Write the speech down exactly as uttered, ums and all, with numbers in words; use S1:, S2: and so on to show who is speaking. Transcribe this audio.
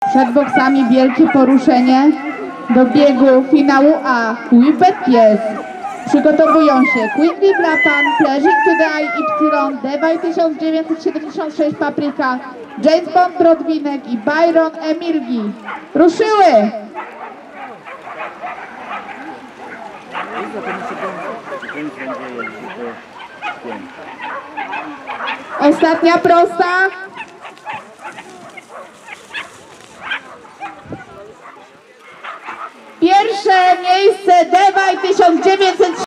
S1: Przed boksami wielkie poruszenie do biegu finału A. Whippet Pies. Przygotowują się Quickly Blapan, Flashing Today Y, Dewaj tysiąc dziewięćset siedemdziesiąt sześć Papryka, James Bond Brodwinek i Byron Emilgi. Ruszyły! Ostatnia prosta. Pierwsze miejsce Dewaj tysiąc dziewięćset